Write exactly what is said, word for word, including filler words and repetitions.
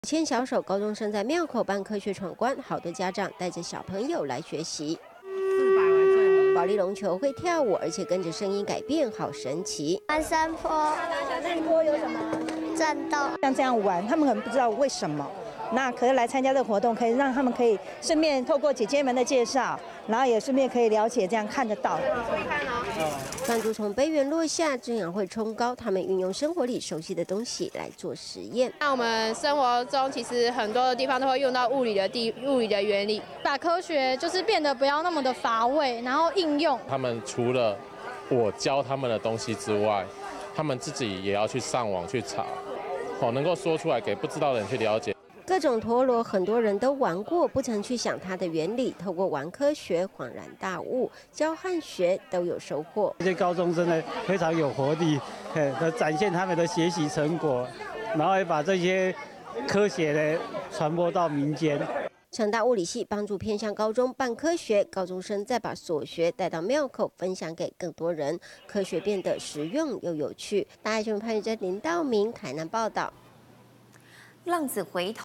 牵小手，高中生在庙口办科学闯关，好多家长带着小朋友来学习。保利龙球会跳舞，而且跟着声音改变，好神奇。 玩山坡，山坡有什么？战斗。 像这样玩，他们可能不知道为什么。那可是来参加这个活动，可以让他们可以顺便透过姐姐们的介绍，然后也顺便可以了解，这样看得到。 会看哦。弹珠从杯缘落下，这样会冲高。他们运用生活里熟悉的东西来做实验。 那我们生活中其实很多的地方都会用到物理的地物理的原理， 把科学就是变得不要那么的乏味，然后应用。 他们除了我教他们的东西之外，他们自己也要去上网去查，哦，能够说出来给不知道的人去了解。 各种陀螺，很多人都玩过，不曾去想它的原理。透过玩科学，恍然大悟，教和学都有收获。 这些高中生呢，非常有活力，呃，展现他们的学习成果，然后也把这些科学呢传播到民间。 成大物理系帮助偏乡高中办科学，高中生再把所学带到庙口，分享给更多人，科学变得实用又有趣。大爱新闻潘玉珍、林道明台南报道。 浪子回头。